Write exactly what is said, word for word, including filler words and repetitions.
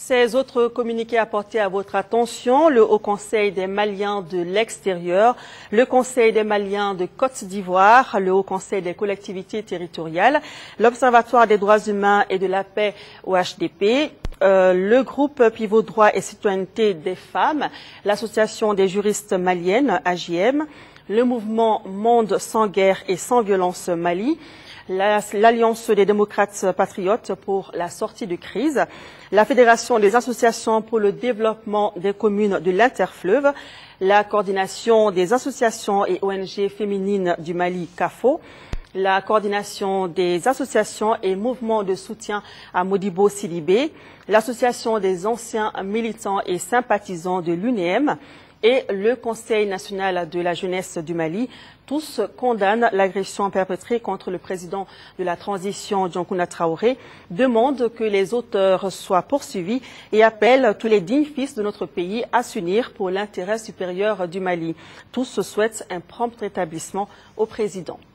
Ces autres communiqués apportés à votre attention, le Haut Conseil des Maliens de l'extérieur, le Conseil des Maliens de Côte d'Ivoire, le Haut Conseil des collectivités territoriales, l'Observatoire des droits humains et de la paix O H D P, euh, le groupe Pivot Droit et Citoyenneté des femmes, l'Association des juristes maliennes, A J M, le mouvement Monde sans guerre et sans violence Mali, l'Alliance des démocrates patriotes pour la sortie de crise, la Fédération des associations pour le développement des communes de l'Interfleuve, la coordination des associations et O N G féminines du Mali, C A F O, la coordination des associations et mouvements de soutien à Modibo Sidibé, l'association des anciens militants et sympathisants de l'U N E M, et le Conseil national de la jeunesse du Mali. Tous condamnent l'agression perpétrée contre le président de la transition, Dioncounda Traoré, demandent que les auteurs soient poursuivis et appellent tous les dignes fils de notre pays à s'unir pour l'intérêt supérieur du Mali. Tous souhaitent un prompt rétablissement au président.